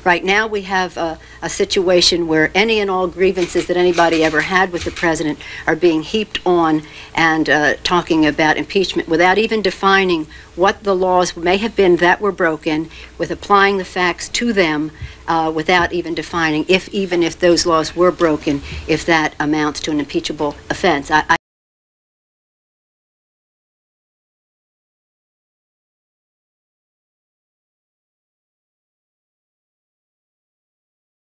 Right now we have a situation where any and all grievances that anybody ever had with the president are being heaped on and talking about impeachment without even defining what the laws may have been that were broken, with applying the facts to them without even defining, even if those laws were broken, if that amounts to an impeachable offense.